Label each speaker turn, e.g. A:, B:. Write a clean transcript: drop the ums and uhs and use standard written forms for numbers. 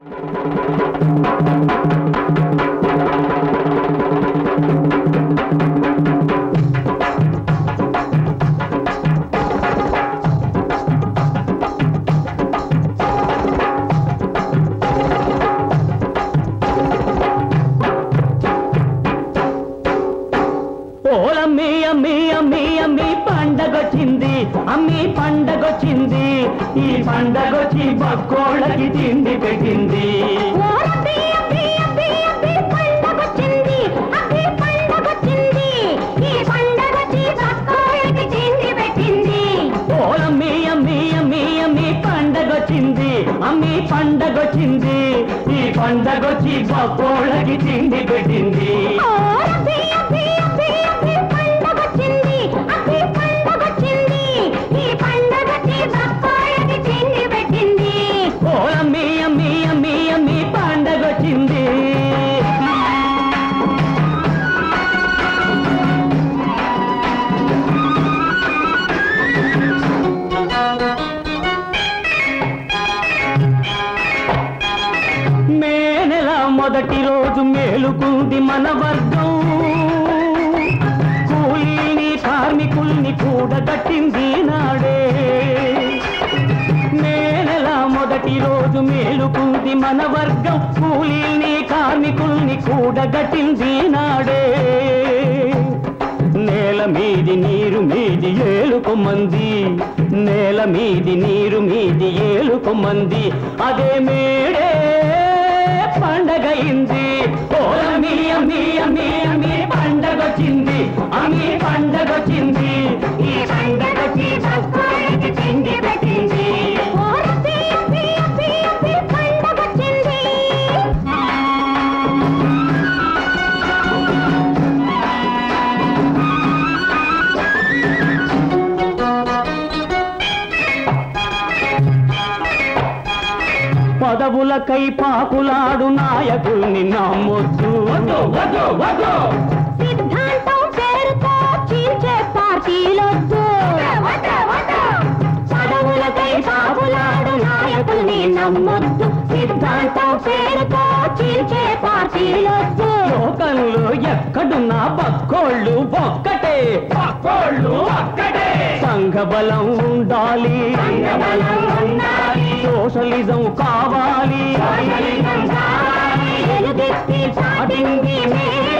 A: పండగొచ్చింది అమ్మి పండగొచ్చింది ఈ పండగొచ్చి బక్కోళ్ళకి తిండి పెట్టింది ఓలమ్మి అమ్మి అమ్మి అమ్మి పండగొచ్చింది అమ్మి పండగొచ్చింది ఈ పండగొచ్చి బక్కోళ్ళకి తిండి పెట్టింది మొదటి రోజు మేలుకుంది మన వర్గం కూలీని కార్మికుల్ని కూడగట్టింది నాడే నెల మొదటి రోజు మేలుకుంది మన వర్గం కూలీని కార్మికుల్ని కూడగట్టింది నాడే నేల మీది నీరు మీది ఏలుకొమ్మంది నేల మీది నీరు మీది ఏలుకొమ్మంది అదే మేడే పండగయింది ఓలమ్మి అమ్మి అమ్మి అమ్మి పండగొచ్చింది అమ్మి పండగొచ్చింది ఈ పండగొచ్చి బక్కోళ్ళకి తిండి పెట్టింది పదవులకై పాకులాడు నాయకుల్ని నమ్మొద్దు
B: సిద్ధాంతం పేరుతో చీల్చే పార్టీలొద్దు పదవులకై పాకులాడు నాయకుల్ని నమ్మొద్దు సిద్ధాంతం పేరుతో చీల్చే పార్టీలొద్దు
A: లోకంలో ఎక్కడున్నా బక్కోళ్ళు ఒక్కటే సంఘబలం ఉండాలి సోషలిజం కావాలి
B: ఎలుగెత్తి సాటింది